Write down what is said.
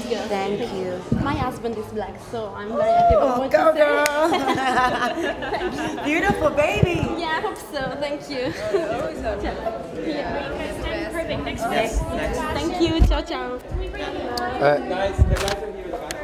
Yes. Thank you. My husband is black, so I'm very happy about what Go you say. girl! Beautiful baby! Yeah, I hope so. Thank you. Perfect. Next. Thank you. Ciao, ciao. Guys, the guys are here.